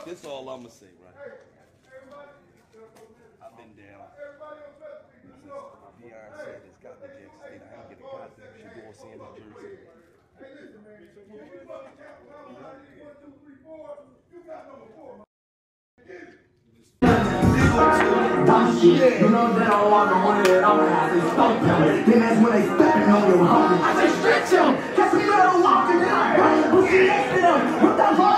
This all I'ma say, right? I've been down since Deion said it's got the Jackson State. I ain't get a goddamn Shedeur seeing the jersey. You know they don't want to win it, I'm gonna have to stomp them. Then that's when they stepping on your homie. I say stretch him, catch me better walking, then I bring the pussy next to them. What the fuck?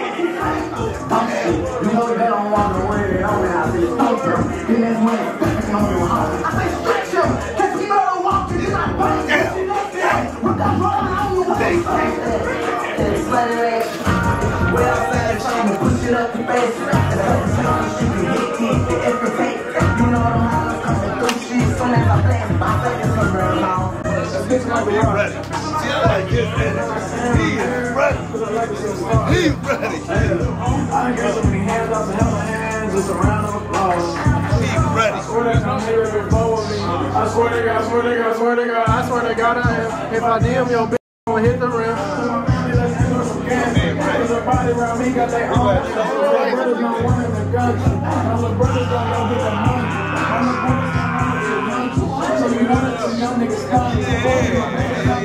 You know they don't want to win it, I'm gonna have to stomp them. Then that's when they stepping on your homie. I say stretch him, catch me better walking, then I bring the pussy next to them. What the fuck? Well, I'm trying to push it up the face. And she can hit the everything. You know I'm hollering, coming through shit. Soon as I blast my face, I'm real now. He's ready. See, I like his energy. He is ready. He's ready. I got so many hands up and held my hands. Just a round of applause. He's ready. I swear to God, I swear to God, I swear to God, I swear to God, I swear to God, I am. If I DM your bitch, I'm gonna hit the rim. Body around me got their own. Brothers don't want in the gun. All the brothers don't go get the money. All the brothers don't want to get the money. So you know that some young niggas coming.